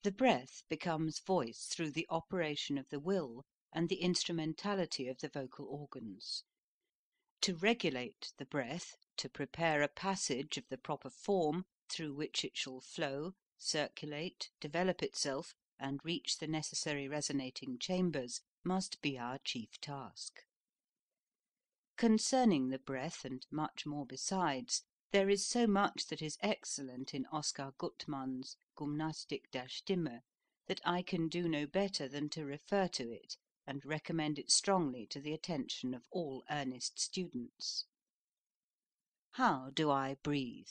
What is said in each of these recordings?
The breath becomes voice through the operation of the will and the instrumentality of the vocal organs. To regulate the breath, to prepare a passage of the proper form through which it shall flow, circulate, develop itself, and reach the necessary resonating chambers, must be our chief task. Concerning the breath, and much more besides, there is so much that is excellent in Oskar Gutmann's Gymnastik der Stimme, that I can do no better than to refer to it, and recommend it strongly to the attention of all earnest students. How do I breathe?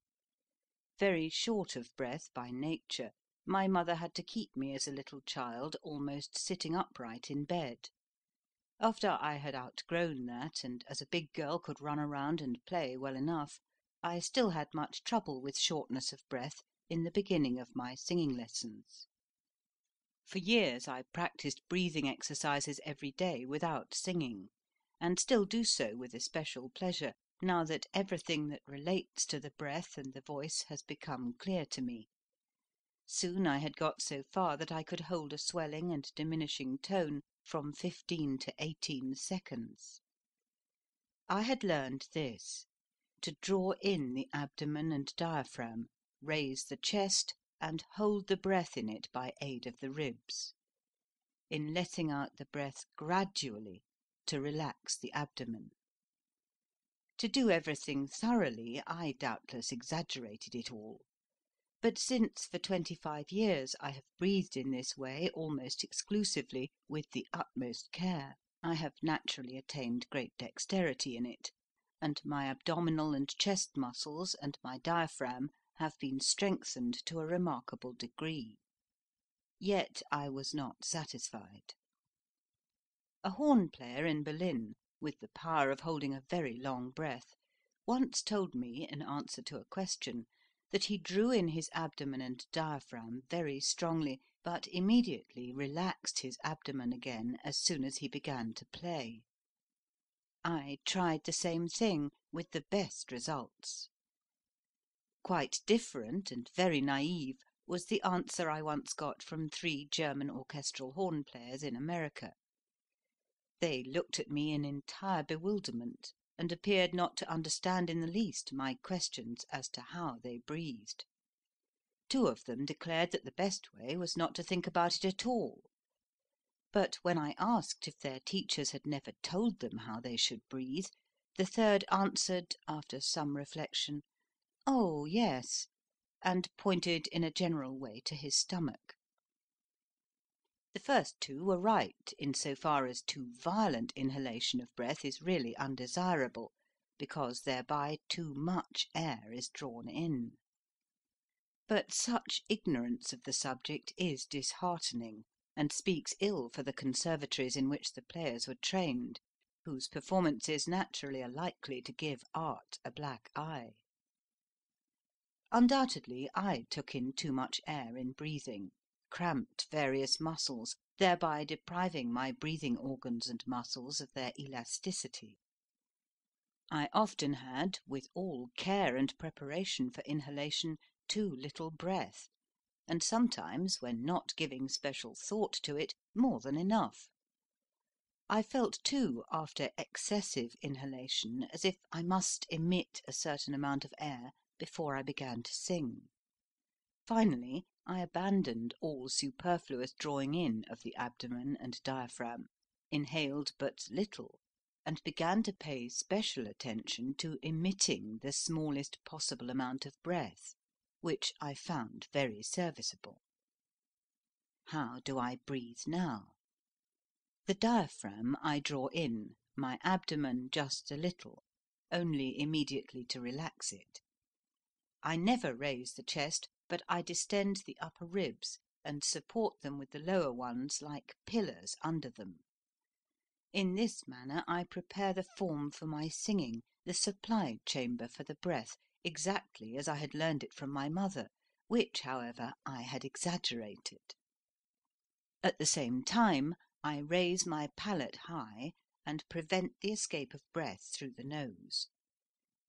Very short of breath by nature, my mother had to keep me as a little child almost sitting upright in bed. After I had outgrown that, and as a big girl could run around and play well enough, I still had much trouble with shortness of breath in the beginning of my singing lessons. For years I practiced breathing exercises every day without singing, and still do so with especial pleasure, now that everything that relates to the breath and the voice has become clear to me. Soon I had got so far that I could hold a swelling and diminishing tone from 15 to 18 seconds. I had learned this: to draw in the abdomen and diaphragm, raise the chest, and hold the breath in it by aid of the ribs. In letting out the breath gradually, to relax the abdomen. To do everything thoroughly, I doubtless exaggerated it all. But since for 25 years I have breathed in this way almost exclusively with the utmost care, I have naturally attained great dexterity in it, and my abdominal and chest muscles and my diaphragm have been strengthened to a remarkable degree. Yet I was not satisfied. A horn player in Berlin, with the power of holding a very long breath, once told me, in answer to a question, that he drew in his abdomen and diaphragm very strongly, but immediately relaxed his abdomen again as soon as he began to play. I tried the same thing with the best results. Quite different and very naive was the answer I once got from 3 German orchestral horn players in America. They looked at me in entire bewilderment, and appeared not to understand in the least my questions as to how they breathed. 2 of them declared that the best way was not to think about it at all. But when I asked if their teachers had never told them how they should breathe, the third answered, after some reflection, "Oh, yes," and pointed in a general way to his stomach. The first 2 were right in so far as too violent inhalation of breath is really undesirable, because thereby too much air is drawn in. But such ignorance of the subject is disheartening, and speaks ill for the conservatories in which the players were trained, whose performances naturally are likely to give art a black eye. Undoubtedly I took in too much air in breathing, cramped various muscles, thereby depriving my breathing organs and muscles of their elasticity. I often had, with all care and preparation for inhalation, too little breath, and sometimes, when not giving special thought to it, more than enough. I felt, too, after excessive inhalation, as if I must emit a certain amount of air before I began to sing. Finally, I abandoned all superfluous drawing in of the abdomen and diaphragm, inhaled but little, and began to pay special attention to emitting the smallest possible amount of breath, which I found very serviceable. How do I breathe now? The diaphragm I draw in, my abdomen just a little, only immediately to relax it. I never raise the chest, but I distend the upper ribs and support them with the lower ones like pillars under them. In this manner I prepare the form for my singing, the supply chamber for the breath, exactly as I had learned it from my mother, which, however, I had exaggerated. At the same time, I raise my palate high and prevent the escape of breath through the nose.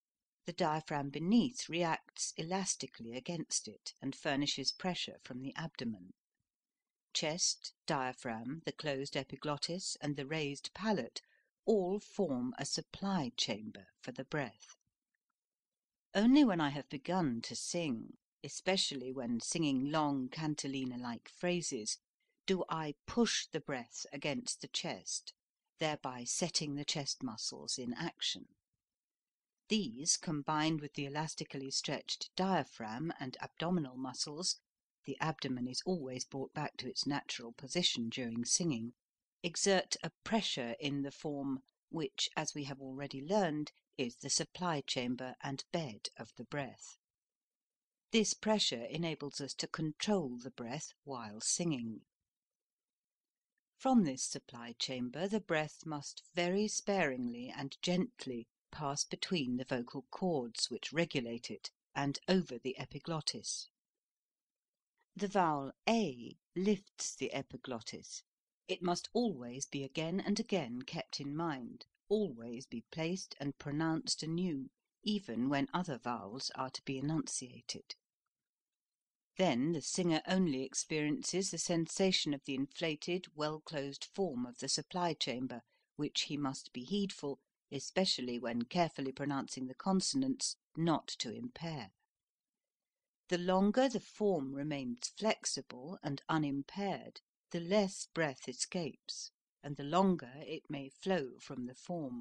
the diaphragm beneath reacts elastically against it and furnishes pressure from the abdomen. Chest, diaphragm, the closed epiglottis, and the raised palate all form a supply chamber for the breath. Only when I have begun to sing, especially when singing long cantilena-like phrases, do I push the breath against the chest, thereby setting the chest muscles in action. These, combined with the elastically stretched diaphragm and abdominal muscles, the abdomen is always brought back to its natural position during singing, exert a pressure in the form which, as we have already learned, is the supply chamber and bed of the breath. This pressure enables us to control the breath while singing. From this supply chamber the breath must very sparingly and gently pass between the vocal cords which regulate it and over the epiglottis. The vowel A lifts the epiglottis. It must always be again and again kept in mind, always be placed and pronounced anew, even when other vowels are to be enunciated. Then the singer only experiences the sensation of the inflated, well-closed form of the supply chamber, which he must be heedful, especially when carefully pronouncing the consonants, not to impair. The longer the form remains flexible and unimpaired, the less breath escapes, and the longer it may flow from the form.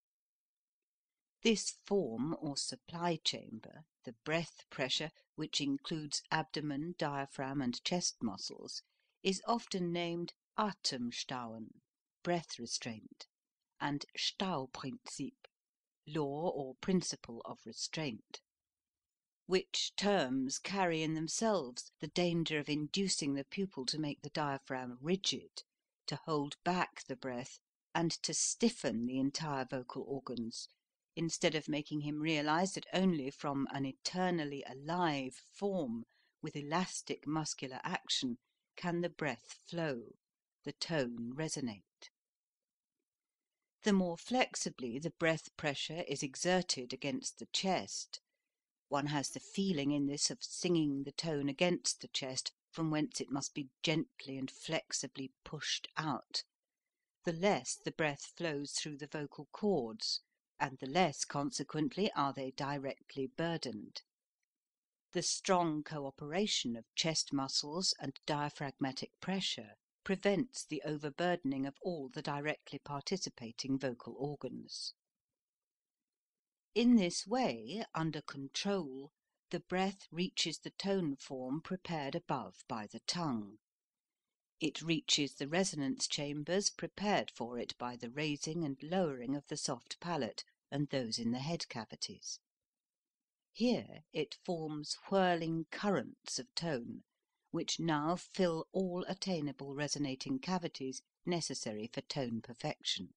This form or supply chamber, the breath pressure, which includes abdomen, diaphragm, and chest muscles, is often named Atemstauen, breath restraint, and Stauprinzip, law or principle of restraint, which terms carry in themselves the danger of inducing the pupil to make the diaphragm rigid, to hold back the breath, and to stiffen the entire vocal organs, instead of making him realize that only from an eternally alive form with elastic muscular action can the breath flow, the tone resonate. The more flexibly the breath pressure is exerted against the chest, one has the feeling in this of singing the tone against the chest, from whence it must be gently and flexibly pushed out, the less the breath flows through the vocal cords, and the less, consequently, are they directly burdened. The strong cooperation of chest muscles and diaphragmatic pressure prevents the overburdening of all the directly participating vocal organs. In this way, under control, the breath reaches the tone form prepared above by the tongue. It reaches the resonance chambers prepared for it by the raising and lowering of the soft palate and those in the head cavities. Here it forms whirling currents of tone, which now fill all attainable resonating cavities necessary for tone perfection.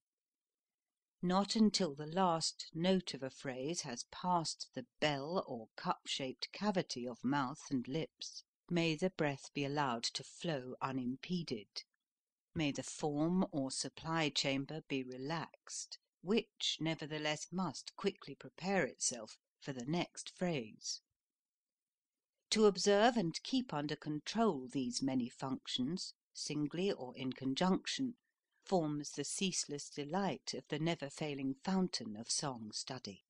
Not until the last note of a phrase has passed the bell or cup-shaped cavity of mouth and lips may the breath be allowed to flow unimpeded. May the form or supply chamber be relaxed, which nevertheless must quickly prepare itself for the next phrase. To observe and keep under control these many functions, singly or in conjunction, forms the ceaseless delight of the never-failing fountain of song study.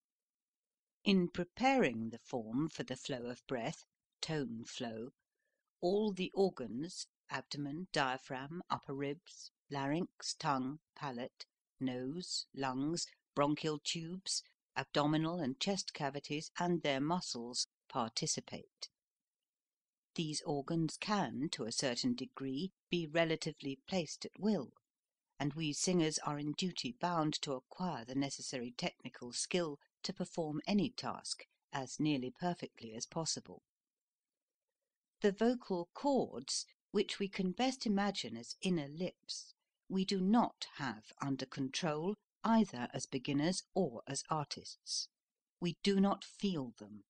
In preparing the form for the flow of breath, tone flow, all the organs, abdomen, diaphragm, upper ribs, larynx, tongue, palate, nose, lungs, bronchial tubes, abdominal and chest cavities, and their muscles participate. These organs can, to a certain degree, be relatively placed at will, and we singers are in duty bound to acquire the necessary technical skill to perform any task as nearly perfectly as possible. The vocal cords, which we can best imagine as inner lips, we do not have under control either as beginners or as artists. We do not feel them.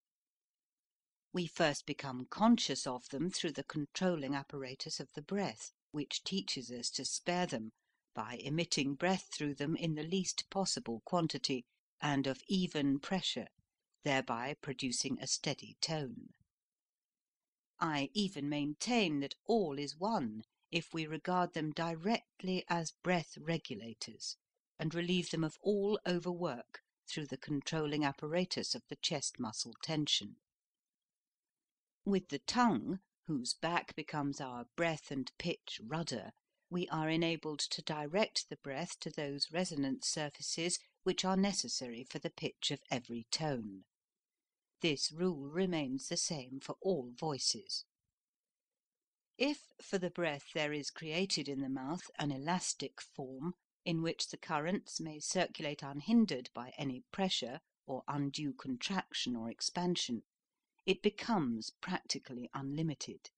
We first become conscious of them through the controlling apparatus of the breath, which teaches us to spare them by emitting breath through them in the least possible quantity, and of even pressure, thereby producing a steady tone. I even maintain that all is one if we regard them directly as breath regulators, and relieve them of all overwork through the controlling apparatus of the chest muscle tension. With the tongue, whose back becomes our breath and pitch rudder, we are enabled to direct the breath to those resonance surfaces which are necessary for the pitch of every tone. This rule remains the same for all voices. If for the breath there is created in the mouth an elastic form, in which the currents may circulate unhindered by any pressure or undue contraction or expansion, it becomes practically unlimited.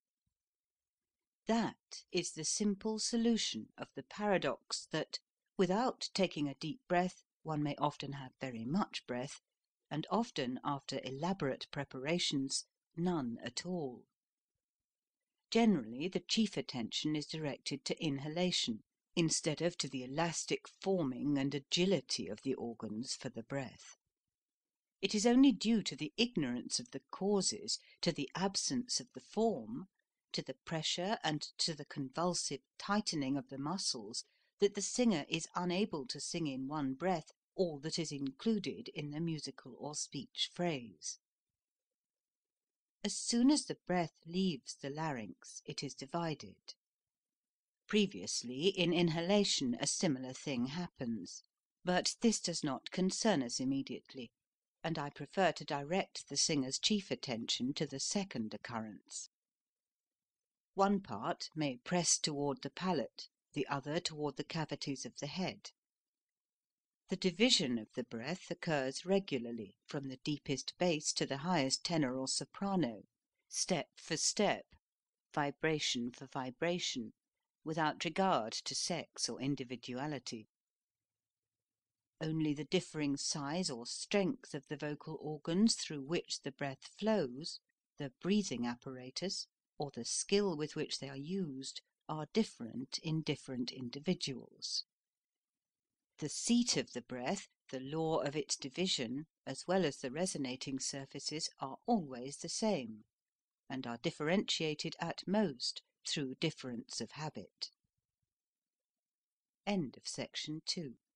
That is the simple solution of the paradox that, without taking a deep breath, one may often have very much breath, and often, after elaborate preparations, none at all. Generally, the chief attention is directed to inhalation, instead of to the elastic forming and agility of the organs for the breath. It is only due to the ignorance of the causes, to the absence of the form, to the pressure and to the convulsive tightening of the muscles, that the singer is unable to sing in one breath all that is included in the musical or speech phrase. As soon as the breath leaves the larynx, it is divided. Previously, in inhalation, a similar thing happens, but this does not concern us immediately, and I prefer to direct the singer's chief attention to the second occurrence. One part may press toward the palate, the other toward the cavities of the head. The division of the breath occurs regularly from the deepest bass to the highest tenor or soprano, step for step, vibration for vibration, without regard to sex or individuality. Only the differing size or strength of the vocal organs through which the breath flows, the breathing apparatus, or the skill with which they are used, are different in different individuals. The seat of the breath, the law of its division, as well as the resonating surfaces, are always the same, and are differentiated at most through difference of habit. End of section 2.